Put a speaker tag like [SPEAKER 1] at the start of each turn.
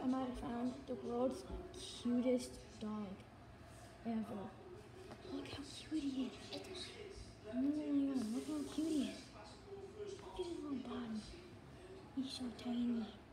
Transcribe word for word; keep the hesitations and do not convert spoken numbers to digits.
[SPEAKER 1] might have found the world's cutest dog ever. Look how cute he is. Oh my god, look how cute he is. Look at his little body. He's so tiny.